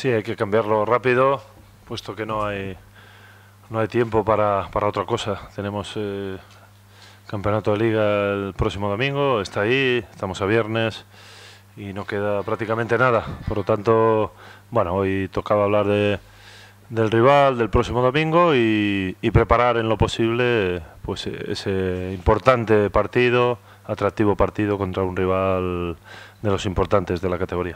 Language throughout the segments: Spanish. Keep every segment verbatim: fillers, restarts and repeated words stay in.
Sí, hay que cambiarlo rápido, puesto que no hay no hay tiempo para, para otra cosa. Tenemos eh, campeonato de liga el próximo domingo, está ahí, estamos a viernes y no queda prácticamente nada. Por lo tanto, bueno, hoy tocaba hablar de, del rival del próximo domingo y, y preparar en lo posible pues ese importante partido, atractivo partido contra un rival de los importantes de la categoría.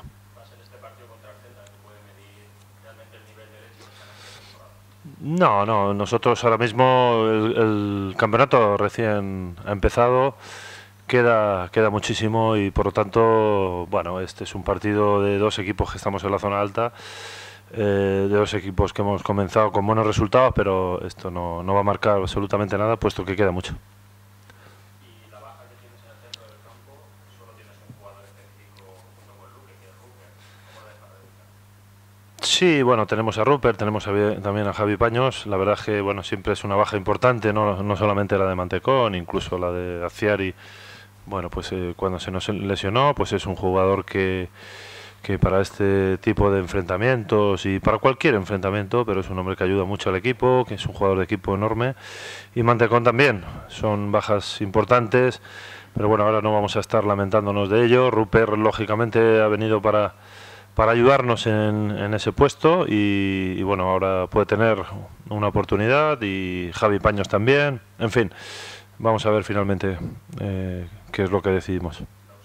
No, no, nosotros ahora mismo el, el campeonato recién ha empezado, queda, queda muchísimo y por lo tanto, bueno, este es un partido de dos equipos que estamos en la zona alta, eh, de dos equipos que hemos comenzado con buenos resultados, pero esto no, no va a marcar absolutamente nada, puesto que queda mucho. Sí, bueno, tenemos a Rupert, tenemos a, también a Javi Paños. La verdad es que bueno, siempre es una baja importante, no, no solamente la de Mantecón, incluso la de Aciari. Bueno, pues eh, cuando se nos lesionó, pues es un jugador que, que para este tipo de enfrentamientos y para cualquier enfrentamiento, pero es un hombre que ayuda mucho al equipo, que es un jugador de equipo enorme. Y Mantecón también, son bajas importantes, pero bueno, ahora no vamos a estar lamentándonos de ello. Rupert, lógicamente, ha venido para para ayudarnos en, en ese puesto y, y bueno, ahora puede tener una oportunidad y Javi Paños también, en fin, vamos a ver finalmente eh, qué es lo que decidimos.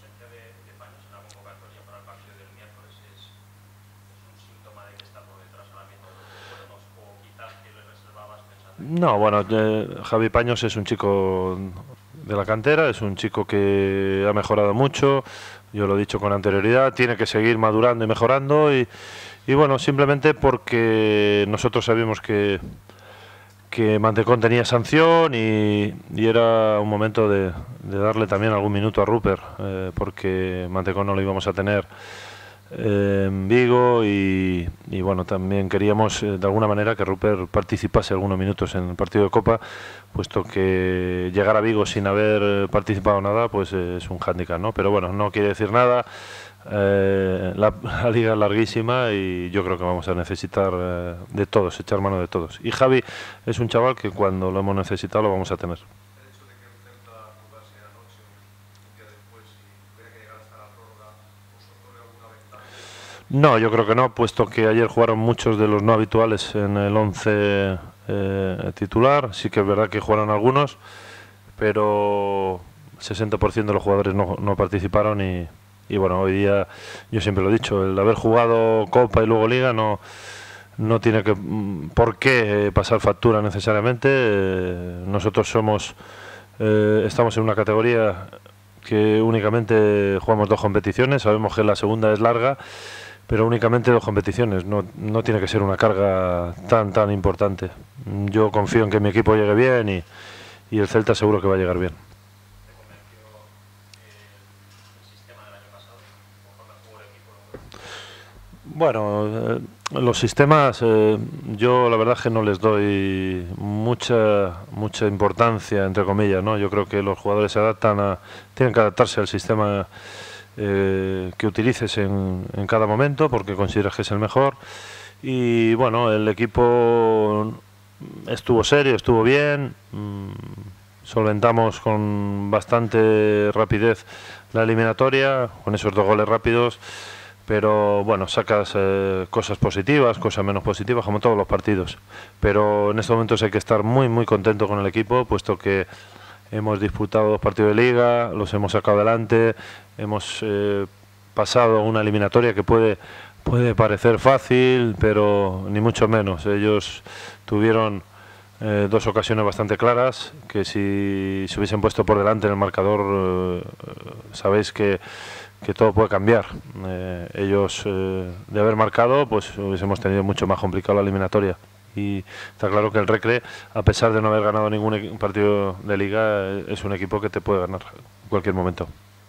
No, bueno, eh, Javi Paños es un chico de la cantera, es un chico que ha mejorado mucho, yo lo he dicho con anterioridad, tiene que seguir madurando y mejorando y, y bueno, simplemente porque nosotros sabíamos que, que Mantecón tenía sanción y, y era un momento de, de darle también algún minuto a Rupert, eh, porque Mantecón no lo íbamos a tener eh, en Vigo y, y bueno, también queríamos eh, de alguna manera que Rupert participase algunos minutos en el partido de Copa, puesto que llegar a Vigo sin haber participado nada pues eh, es un hándicap, ¿no? Pero bueno, no quiere decir nada, eh, la, la liga es larguísima y yo creo que vamos a necesitar eh, de todos, echar mano de todos. Y Javi es un chaval que cuando lo hemos necesitado lo vamos a tener. No, yo creo que no, puesto que ayer jugaron muchos de los no habituales en el once eh, titular. Sí que es verdad que jugaron algunos, pero el sesenta por ciento de los jugadores no, no participaron y, y bueno, hoy día, yo siempre lo he dicho, el haber jugado Copa y luego Liga no, no tiene que, por qué pasar factura necesariamente. Eh, nosotros somos, eh, estamos en una categoría que únicamente jugamos dos competiciones, sabemos que la segunda es larga, pero únicamente dos competiciones, no, no tiene que ser una carga tan tan importante. Yo confío en que mi equipo llegue bien y, y el Celta seguro que va a llegar bien. Bueno, eh, los sistemas eh, yo la verdad es que no les doy mucha mucha importancia, entre comillas, ¿no? Yo creo que los jugadores se adaptan a, tienen que adaptarse al sistema Eh, que utilices en, en cada momento porque consideras que es el mejor y bueno, el equipo estuvo serio, estuvo bien, mmm, solventamos con bastante rapidez la eliminatoria con esos dos goles rápidos, pero bueno, sacas eh, cosas positivas, cosas menos positivas como todos los partidos, pero en estos momentos hay que estar muy muy contento con el equipo, puesto que hemos disputado dos partidos de liga, los hemos sacado adelante, hemos eh, pasado una eliminatoria que puede, puede parecer fácil, pero ni mucho menos. Ellos tuvieron eh, dos ocasiones bastante claras, que si se hubiesen puesto por delante en el marcador, eh, sabéis que, que todo puede cambiar. Eh, ellos, eh, de haber marcado, pues hubiésemos tenido mucho más complicado la eliminatoria. Y está claro que el Recre, a pesar de no haber ganado ningún partido de liga, es un equipo que te puede ganar en cualquier momento.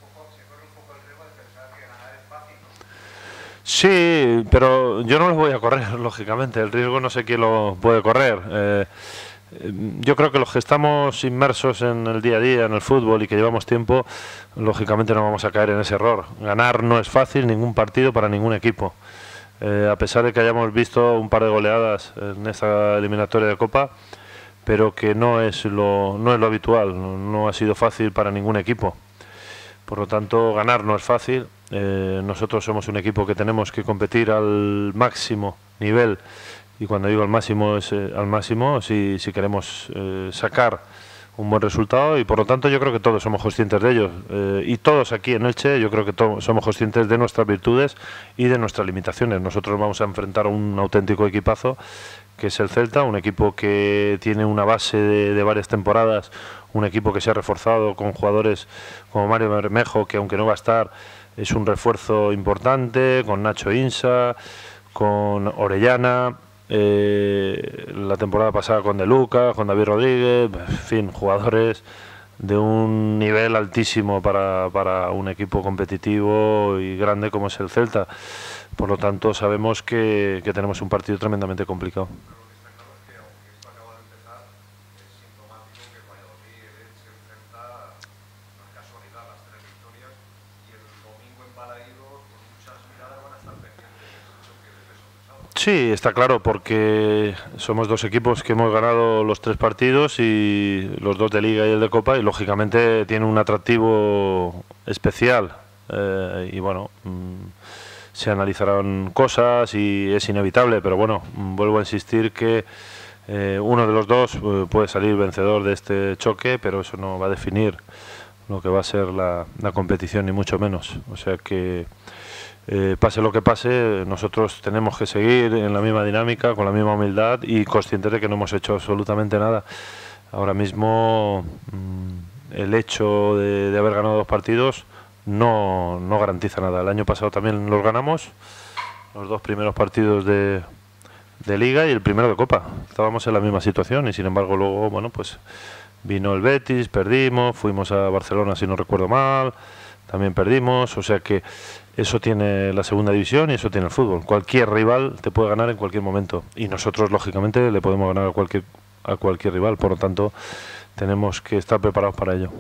Sí, pero yo no los voy a correr, lógicamente. El riesgo no sé quién lo puede correr. Eh, yo creo que los que estamos inmersos en el día a día, en el fútbol y que llevamos tiempo, lógicamente no vamos a caer en ese error. Ganar no es fácil, ningún partido para ningún equipo. eh, a pesar de que hayamos visto un par de goleadas en esta eliminatoria de Copa, pero que no es lo, no es lo habitual, no, no ha sido fácil para ningún equipo. Por lo tanto, ganar no es fácil. Eh, nosotros somos un equipo que tenemos que competir al máximo nivel, y cuando digo al máximo es eh, al máximo si, si queremos eh, sacar un buen resultado, y por lo tanto yo creo que todos somos conscientes de ello, eh, y todos aquí en Elche yo creo que todos somos conscientes de nuestras virtudes y de nuestras limitaciones. Nosotros vamos a enfrentar a un auténtico equipazo que es el Celta, un equipo que tiene una base de, de varias temporadas, un equipo que se ha reforzado con jugadores como Mario Bermejo, que aunque no va a estar, es un refuerzo importante, con Nacho Insa, con Orellana, eh, la temporada pasada con De Luca, con David Rodríguez, en fin, jugadores de un nivel altísimo para, para un equipo competitivo y grande como es el Celta. Por lo tanto, sabemos que, que tenemos un partido tremendamente complicado. Sí, está claro, porque somos dos equipos que hemos ganado los tres partidos, y los dos de Liga y el de Copa, y lógicamente tiene un atractivo especial. Eh, y bueno, mmm, se analizarán cosas y es inevitable, pero bueno, vuelvo a insistir que eh, uno de los dos eh, puede salir vencedor de este choque, pero eso no va a definir lo que va a ser la, la competición, ni mucho menos. O sea que Eh, pase lo que pase, nosotros tenemos que seguir en la misma dinámica, con la misma humildad y conscientes de que no hemos hecho absolutamente nada. Ahora mismo mmm, el hecho de, de haber ganado dos partidos no, no garantiza nada. El año pasado también los ganamos, los dos primeros partidos de, de Liga y el primero de Copa. Estábamos en la misma situación y sin embargo luego, bueno, pues vino el Betis, perdimos, fuimos a Barcelona si no recuerdo mal, también perdimos, o sea que eso tiene la segunda división y eso tiene el fútbol. Cualquier rival te puede ganar en cualquier momento, y nosotros lógicamente le podemos ganar a cualquier a cualquier rival, por lo tanto tenemos que estar preparados para ello.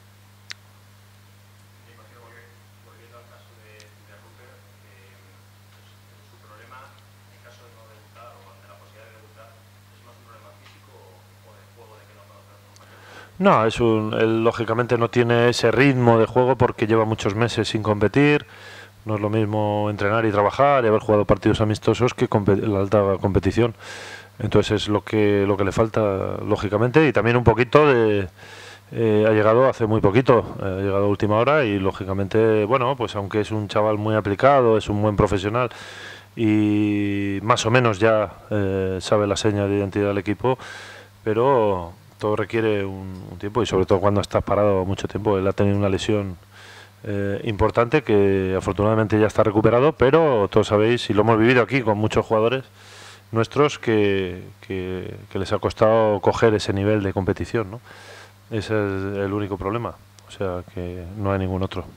No, es un, él lógicamente no tiene ese ritmo de juego porque lleva muchos meses sin competir. No es lo mismo entrenar y trabajar y haber jugado partidos amistosos que la alta competición. Entonces es lo que lo que le falta, lógicamente, y también un poquito de... Eh, ha llegado hace muy poquito, eh, ha llegado a última hora y lógicamente, bueno, pues aunque es un chaval muy aplicado, es un buen profesional y más o menos ya eh, sabe la seña de identidad del equipo, pero todo requiere un, un tiempo, y sobre todo cuando estás parado mucho tiempo. Él ha tenido una lesión eh, importante que afortunadamente ya está recuperado, pero todos sabéis, y lo hemos vivido aquí con muchos jugadores nuestros, que, que, que les ha costado coger ese nivel de competición, ¿no? Ese es el único problema, o sea que no hay ningún otro.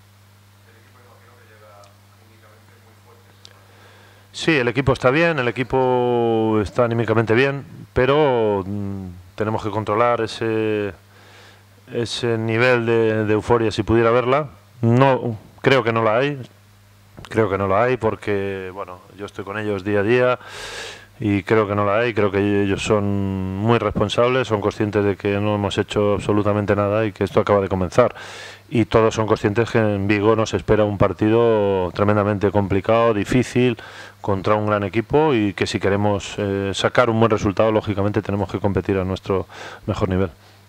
Sí, el equipo está bien, el equipo está anímicamente bien, pero mmm, tenemos que controlar ese ese nivel de, de euforia, si pudiera haberla. No, creo que no la hay, creo que no la hay porque, bueno, yo estoy con ellos día a día y creo que no la hay. Creo que ellos son muy responsables, son conscientes de que no hemos hecho absolutamente nada y que esto acaba de comenzar. Y todos son conscientes que en Vigo nos espera un partido tremendamente complicado, difícil, contra un gran equipo, y que si queremos eh, sacar un buen resultado, lógicamente tenemos que competir a nuestro mejor nivel.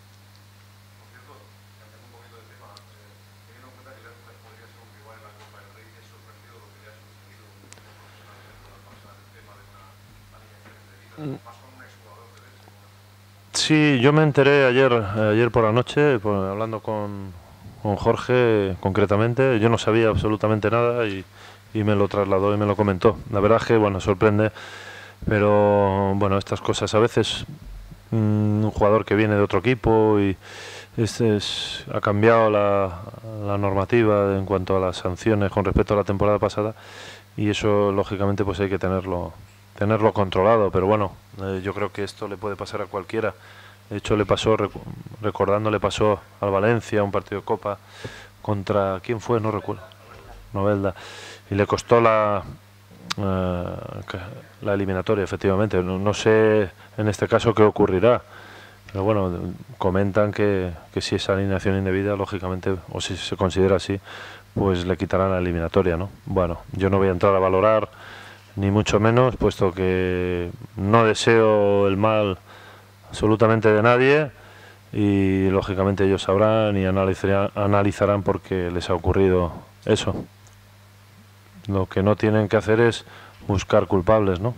Sí, yo me enteré ayer ayer por la noche, pues, hablando con, con Jorge concretamente. Yo no sabía absolutamente nada y, y me lo trasladó y me lo comentó. La verdad es que, bueno, sorprende, pero bueno, estas cosas a veces, mmm, un jugador que viene de otro equipo y este es, ha cambiado la, la normativa en cuanto a las sanciones con respecto a la temporada pasada, y eso lógicamente pues hay que tenerlo tenerlo controlado, pero bueno, eh, yo creo que esto le puede pasar a cualquiera. De hecho le pasó, rec recordando, le pasó al Valencia un partido de Copa contra, ¿quién fue? No recuerdo, Novelda, y le costó la eh, la eliminatoria, efectivamente. No, no sé en este caso qué ocurrirá, pero bueno, comentan que, que si es alineación indebida, lógicamente, o si se considera así, pues le quitarán la eliminatoria, ¿no? Bueno, yo no voy a entrar a valorar, ni mucho menos, puesto que no deseo el mal absolutamente de nadie, y lógicamente ellos sabrán y analizarán, analizarán por qué les ha ocurrido eso. Lo que no tienen que hacer es buscar culpables, ¿no?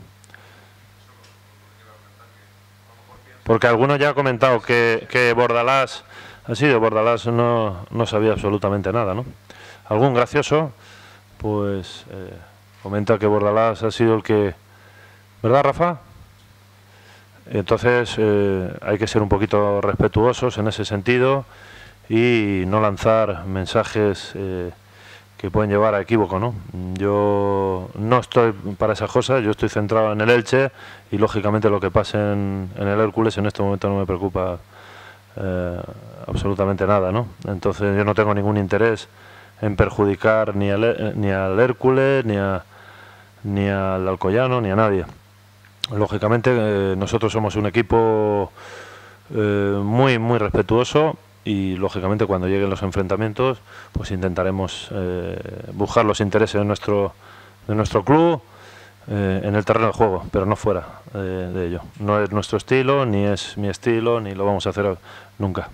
Porque alguno ya ha comentado que, que Bordalás, ha sido Bordalás, no, no sabía absolutamente nada, ¿no? Algún gracioso, pues, eh, comenta que Bordalás ha sido el que... ¿Verdad, Rafa? Entonces, eh, hay que ser un poquito respetuosos en ese sentido y no lanzar mensajes eh, que pueden llevar a equívoco, ¿no? Yo no estoy para esas cosas, yo estoy centrado en el Elche y lógicamente lo que pase en, en el Hércules en este momento no me preocupa eh, absolutamente nada, ¿no? Entonces yo no tengo ningún interés en perjudicar ni al, ni al Hércules, ni, a, ni al Alcoyano, ni a nadie. Lógicamente eh, nosotros somos un equipo eh, muy muy respetuoso y lógicamente cuando lleguen los enfrentamientos pues intentaremos eh, buscar los intereses de nuestro de nuestro club eh, en el terreno de juego, pero no fuera eh, de ello. No es nuestro estilo, ni es mi estilo, ni lo vamos a hacer nunca.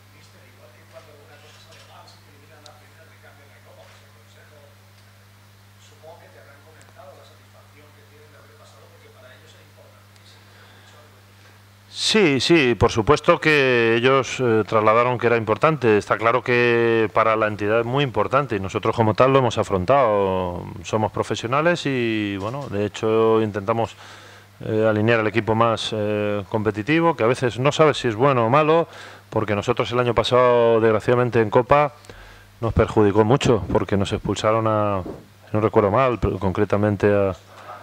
Sí, sí, por supuesto que ellos eh, trasladaron que era importante. Está claro que para la entidad es muy importante y nosotros como tal lo hemos afrontado. Somos profesionales y, bueno, de hecho intentamos eh, alinear el equipo más eh, competitivo, que a veces no sabes si es bueno o malo, porque nosotros el año pasado, desgraciadamente en Copa, nos perjudicó mucho, porque nos expulsaron a, no recuerdo mal, pero concretamente a...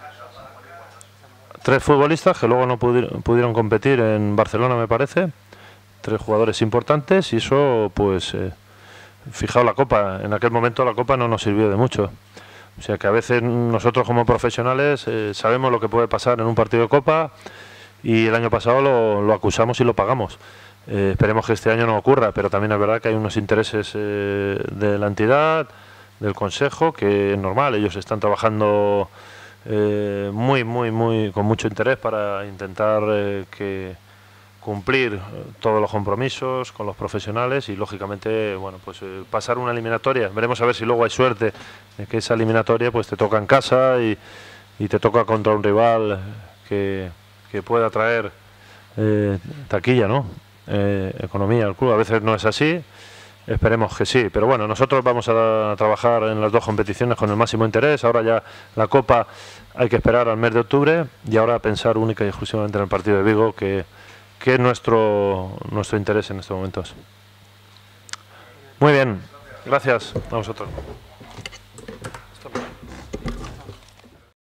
tres futbolistas que luego no pudieron, pudieron competir en Barcelona, me parece, tres jugadores importantes y eso, pues, eh, fijaos la Copa, en aquel momento la Copa no nos sirvió de mucho. O sea que a veces nosotros como profesionales eh, sabemos lo que puede pasar en un partido de Copa y el año pasado lo, lo acusamos y lo pagamos. Eh, esperemos que este año no ocurra, pero también es verdad que hay unos intereses eh, de la entidad, del Consejo, que es normal, ellos están trabajando... Eh, muy, muy, muy con mucho interés para intentar eh, que cumplir todos los compromisos con los profesionales y lógicamente, bueno, pues eh, pasar una eliminatoria. Veremos a ver si luego hay suerte de que esa eliminatoria pues te toca en casa y, y te toca contra un rival que, que pueda traer eh, taquilla, ¿no? Eh, economía al club. A veces no es así. Esperemos que sí, pero bueno, nosotros vamos a trabajar en las dos competiciones con el máximo interés. Ahora ya la Copa hay que esperar al mes de octubre y ahora pensar única y exclusivamente en el partido de Vigo, que, que es nuestro, nuestro interés en estos momentos. Muy bien, gracias a vosotros.